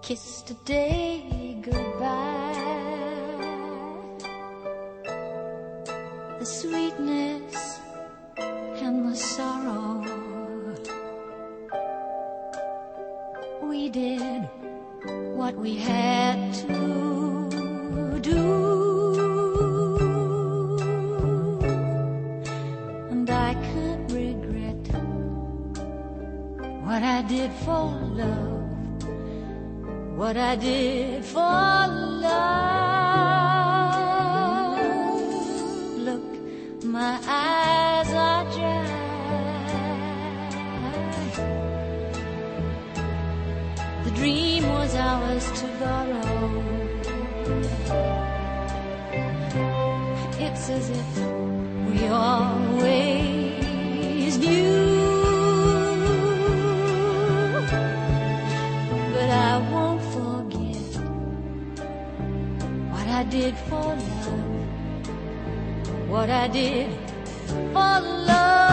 kiss today goodbye. The sweetness and the sorrow, we did what we had to do. What I did for love, what I did for love. Look, my eyes are dry. The dream was ours to borrow. It's as if we always knew. I won't forget what I did for love, what I did for love.